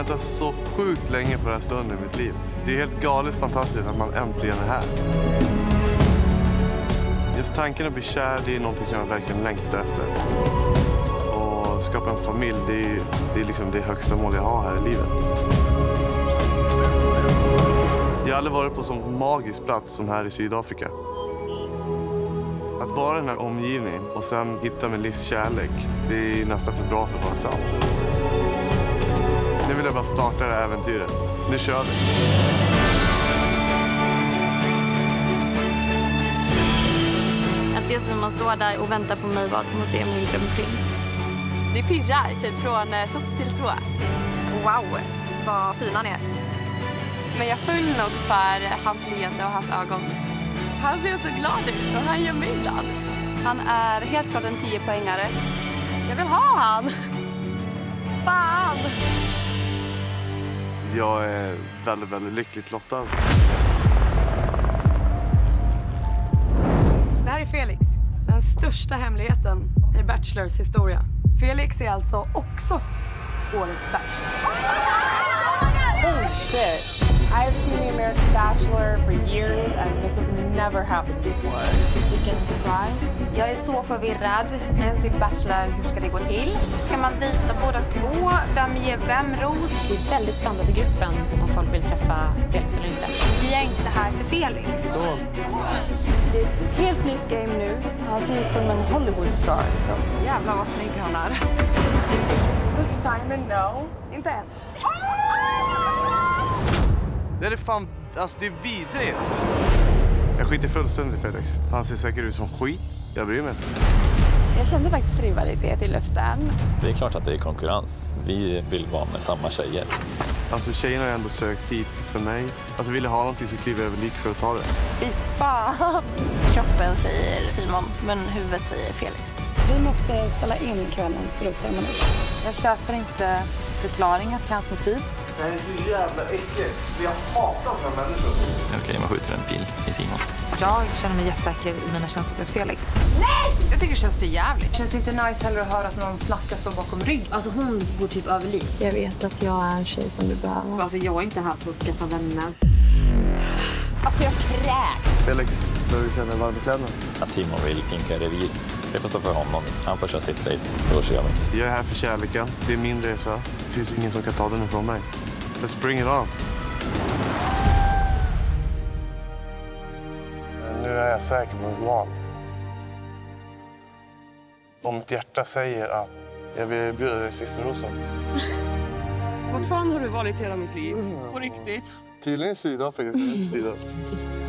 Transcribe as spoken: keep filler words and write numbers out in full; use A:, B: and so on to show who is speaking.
A: väntat så sjukt länge på den här stunden i mitt liv. Det är helt galet fantastiskt att man äntligen är här. Just tanken att bli kär, det är någonting som jag verkligen längtar efter. Och skapa en familj, det är, det är liksom det högsta mål jag har här i livet. Jag har aldrig varit på en sån magisk plats som här i Sydafrika. Att vara i den här omgivningen och sen hitta min livs kärlek, det är nästan för bra för att vara sant. Nu vill jag bara starta det här äventyret. Nu kör vi!
B: Att se Simon stå där och vänta på mig var som att se min drömprins.
C: Det pirrar typ från topp till tå.
D: Wow, vad fin han är.
C: Men jag föll nog för hans leende och hans ögon. Han ser så glad ut och han gör mig glad.
D: Han är helt klart en tio-poängare.
C: Jag vill ha han! Fan!
A: Jag är väldigt, väldigt lyckligt lottad.
D: Det här är Felix, den största hemligheten i Bachelors historia. Felix är alltså också årets Bachelor.
E: Holy shit. I've seen the American Bachelor for years and this has never happened before.
B: Vilken surprise. Jag är så förvirrad. En till Bachelor, hur ska det gå till? Ska man dejta båda två? Vem ger vem ros?
F: Det är väldigt blandat i gruppen om folk vill träffa Felix eller inte.
B: Vi är inte här för Felix.
E: Det är ett helt nytt game nu. Han ser ut som en Hollywood-star liksom.
B: Jävlar vad snygg han är.
E: Does Simon know?
D: Inte än.
A: Det är fan, alltså det är vidrigt. Jag skiter fullständigt i Felix. Han ser säkert ut som skit. Jag bryr mig inte.
E: Jag kände faktiskt rivalitet i luften.
G: Det är klart att det är konkurrens. Vi vill vara med samma tjejer.
A: Alltså tjejerna har ändå sökt hit för mig. Alltså vill jag ha någonting så kliver jag över lik för att ta det.
E: Fy fan!
B: Kroppen säger Simon, men huvudet säger Felix.
D: Vi måste ställa in kvällens rosceremoni.
F: Jag köper inte förklaringen till hans motiv.
A: Det här är så jävla äckligt. Jag hatar sådana människor.
G: Okej, okay, man skjuter en pil i Simon.
F: Jag känner mig jättesäker i mina känslor för Felix. Nej! Jag tycker det känns för jävligt. Det känns inte nice heller att höra att någon snackar så bakom rygg.
B: Alltså hon går typ över liv.
E: Jag vet att jag är en tjej som du behöver.
C: Alltså jag är inte här för att skaffa vänner.
B: Alltså jag kräks.
A: Felix, du känner varm i kläderna.
G: Att Simon vill pinka revir, det får stå för honom. Han får köra sitt race, så kör jag mitt.
A: Jag är här för kärleken. Det är min resa. Det finns ingen som kan ta den ifrån mig. Let's bring it on. Nu är jag säker på mitt val. Om mitt hjärta säger att jag vill bjuda dig sista rosen.
D: Vad fan har du valt hela mitt liv? På riktigt?
A: Tydligen i Sydafrika.